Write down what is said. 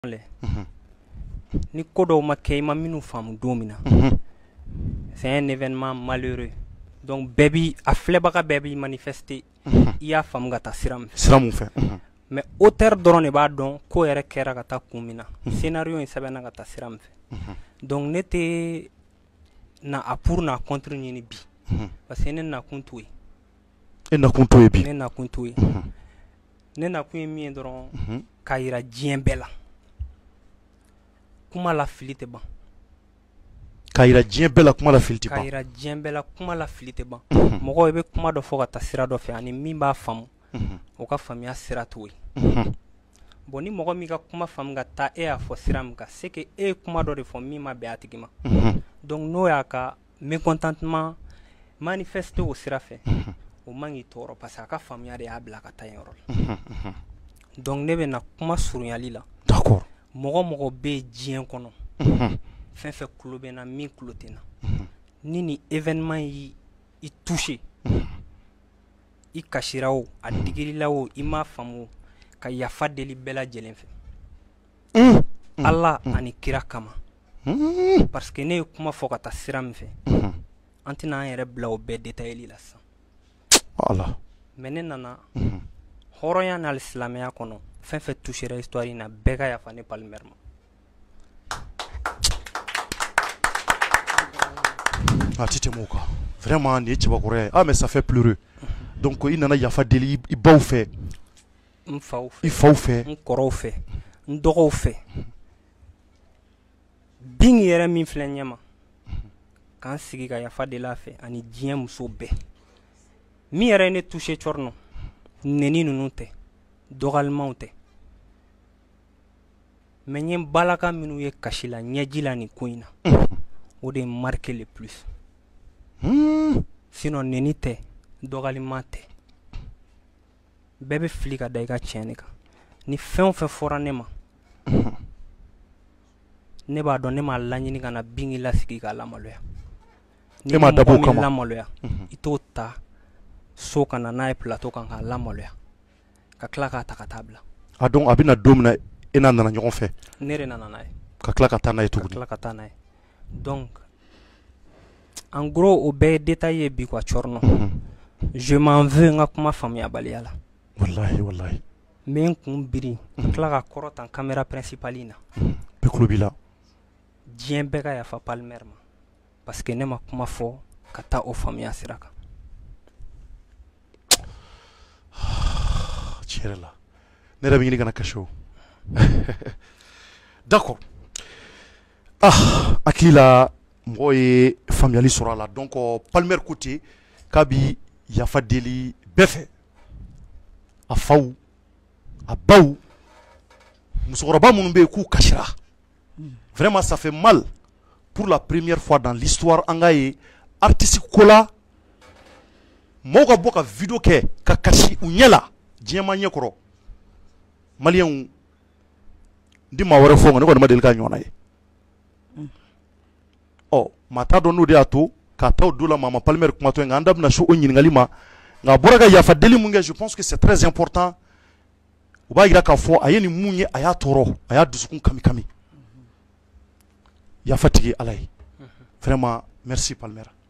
Ni kodo ma kay ma minu fam domina. C'est un événement malheureux. Donc baby a flebaka baby manifester iya fam gata siram fait. Mais auteur drone ba don ko yere kera gata kumina. Scénario in sabena gata siram fe. Donc n'était na apur na contre ni bi. Parce que ne na kuntuwe. E na kuntuwe bi. Ne na kuntuwe. Ne na kuye mi dron kayira djembela. Kuma la filite ban. Kayira djembela kuma la filite ban. Kayira djembela kuma la filite ban. Mogo ebe kuma do foga ta sira do fe ani min ba famu. O ka famiya sira to yi. Bon ni mogo mi ka kuma fam ga ta e a fo siram ka c'est que e kuma do de fo mi ma be atigima. Donc no ya ka mécontentement manifester au sira fe. O mangi toro parce que ka famiya de a bla ka ta yoro. Donc ne be na kuma surunyali la. D'accord. Mogo be djien kono. Fen fe kulobe na min kulotena. Ni événement yi i touché. I kashirawo a digirilawo i ma famu ka yafa deli bela jelen fe. Allah ani kira kama. Parce que ne kuma fo ka ta siram fe. Antina an yɛrɛ bila o bɛɛ détaillé la sisan. Allah. Mais ne nana hɔrɔnya n'al silamɛya kɔnɔ fɛn fɛn touchera histoire in na bɛɛ ka yafa ne Palmer ma. Ah, Titemoka. Vraiment, ni Tchibakore. Ah, mais ça fait pleurer. Donc, il nana yafa deli, il baou fait. Il faut faire. Un kɔrɔw fɛ. Un dɔgɔw fɛ. Bin yɛrɛ min filɛ ɲɛma. K'an sigi ka yafa deli a fɛ ani diɲɛ muso bɛɛ. Min yɛrɛ ne touché cɔrɔnɔ. Neni ninnu tɛ. Dɔgɔlimanw tɛ. Mais n ye balaka minnu ye kasi la ɲɛji la nin ko in na. O de marqué le plus. Sinon neni tɛ. Dɔgɔliman tɛ. Bɛɛ bɛ fili ka da i ka tiɲɛ ne kan. Ni fɛn o fɛn fɔra ne ma. Ne b'a dɔn ne m'a laɲini ka na bingi lasigi k'a lamaloya. Ne m'a dabɔ o kama. Lamaloya. I t'o ta so ka na n'a ye plateau kan k'a lamaloya. Ka tila k'a ta ka taa bila. Ah donc a bɛna don min na e n'a nana ɲɔgɔn fɛ. Ne de nana n'a ye. Ka tila ka taa n'a ye tuguni. Ka tila ka taa n'a ye. Donc en gros o bɛɛ ye détail ye bi quoi cɔrɔnɔ. Je m'en veux n ka kuma faamuyabaliya la. Wallahi wallahi. Mais n kun biri ka tila ka kɔrɔtan caméra principale in na. Bɛɛ kulo b'i la. Diɲɛ bɛɛ ka yafa Palmer ma. Parce que ne ma kuma fɔ ka taa o faamuya sira kan. Tiɲɛ la. Ne yɛrɛ bɛ ɲini kana kasi o. D'accord. Ah, hakili la mɔgɔ ye faamuyali sɔrɔ a la. Donc Palmer ko ten k'a bi yafa deli bɛɛ fɛ. A faw, a baw, musokɔrɔba minnu bɛ yen k'u kasira. Vraiment ça fait mal pour la première fois dans l'histoire an ka ye artiste ko la mɔgɔw ka bɔ ka video kɛ ka kasi u ɲɛ la diɲɛma ɲɛ kɔrɔ. Maliyɛnw n di maa wɛrɛ fɔ nka ne kɔni ma deli k'a ɲɔgɔnna ye. Ɔ maa t'a dɔn n'o de y'a to k'a taa o don la maa ma Palmer kumatɔ ye nka an da bɛna se o ɲininkali ma nka a bɔra ka yafa deli mun kɛ je pense que c'est très important. U b'a jira k'a fɔ a ye nin mun ye a y'a tɔɔrɔ a y'a dusukun kami kami. Yafa tigi Ala ye. Vraiment merci Palmer.